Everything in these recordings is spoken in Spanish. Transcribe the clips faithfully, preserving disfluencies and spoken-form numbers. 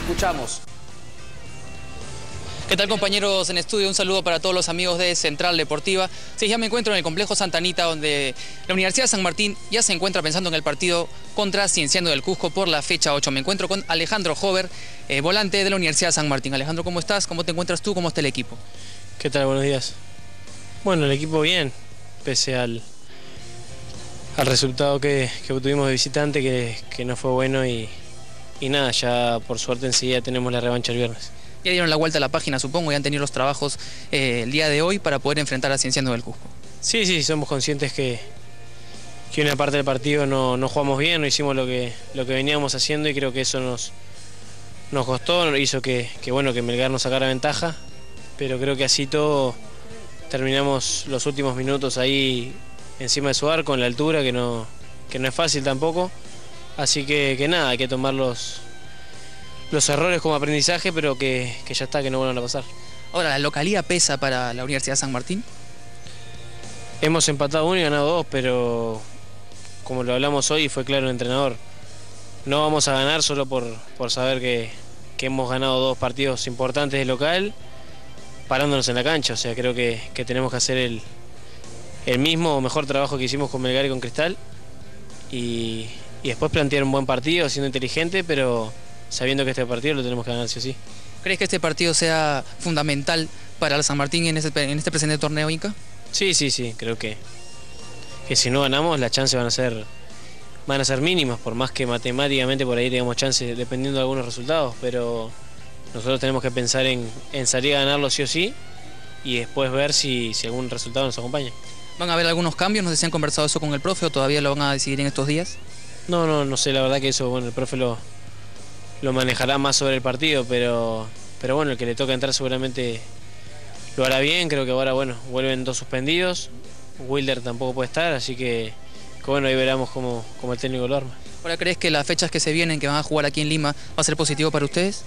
escuchamos. ¿Qué tal, compañeros en estudio? Un saludo para todos los amigos de Central Deportiva. Sí, ya me encuentro en el complejo Santa Anita, donde la Universidad de San Martín ya se encuentra pensando en el partido contra Cienciano del Cusco por la fecha ocho. Me encuentro con Alejandro Jover, eh, volante de la Universidad de San Martín. Alejandro, ¿cómo estás? ¿Cómo te encuentras tú? ¿Cómo está el equipo? ¿Qué tal? Buenos días. Bueno, el equipo bien, pese al, al resultado que, que tuvimos de visitante, que, que no fue bueno y, y nada, ya por suerte enseguida tenemos la revancha el viernes. Ya dieron la vuelta a la página, supongo, y han tenido los trabajos eh, el día de hoy para poder enfrentar a Cienciano del Cusco. Sí, sí, somos conscientes que, que una parte del partido no, no jugamos bien, no hicimos lo que, lo que veníamos haciendo y creo que eso nos, nos costó, hizo que, que, bueno, que Melgar nos sacara ventaja, pero creo que así todo terminamos los últimos minutos ahí encima de su arco, en la altura, que no, que no es fácil tampoco, así que, que nada, hay que tomar los... los errores como aprendizaje, pero que, que ya está, que no vuelvan a pasar. Ahora, ¿la localía pesa para la Universidad de San Martín? Hemos empatado uno y ganado dos, pero como lo hablamos hoy, fue claro el entrenador. No vamos a ganar solo por, por saber que, que hemos ganado dos partidos importantes de local, parándonos en la cancha. O sea, creo que, que tenemos que hacer el, el mismo o mejor trabajo que hicimos con Melgar y con Cristal. Y, y después plantear un buen partido, siendo inteligente, pero sabiendo que este partido lo tenemos que ganar sí o sí. ¿Crees que este partido sea fundamental para el San Martín en este, en este presente torneo Inca? Sí, sí, sí, creo que, que si no ganamos las chances van a ser van a ser mínimas, por más que matemáticamente por ahí tengamos chances dependiendo de algunos resultados, pero nosotros tenemos que pensar en, en salir a ganarlo sí o sí y después ver si, si algún resultado nos acompaña. ¿Van a haber algunos cambios? No sé si han conversado eso con el profe o todavía lo van a decidir en estos días. No, no, no sé, la verdad que eso, bueno, el profe lo... lo manejará más sobre el partido, pero, pero bueno, el que le toca entrar seguramente lo hará bien. Creo que ahora, bueno, vuelven dos suspendidos, Wilder tampoco puede estar, así que, que bueno, ahí veremos cómo, cómo el técnico lo arma. ¿Ahora crees que las fechas que se vienen, que van a jugar aquí en Lima, va a ser positivo para ustedes?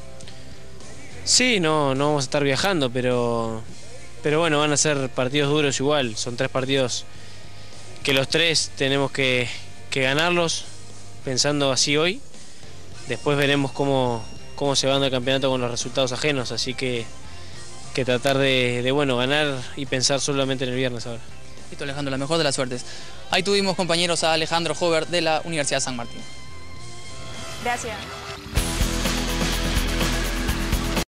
Sí, no, no vamos a estar viajando, pero, pero bueno, van a ser partidos duros igual, son tres partidos que los tres tenemos que, que ganarlos, pensando así hoy. Después veremos cómo, cómo se va dando el campeonato con los resultados ajenos, así que, que tratar de, de bueno, ganar y pensar solamente en el viernes ahora. Listo, Alejandro, la mejor de las suertes. Ahí tuvimos, compañeros, a Alejandro Jover de la Universidad de San Martín. Gracias.